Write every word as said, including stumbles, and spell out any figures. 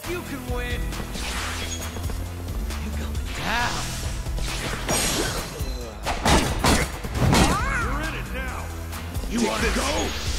You can win. You're going down. You're in it now. You want to go?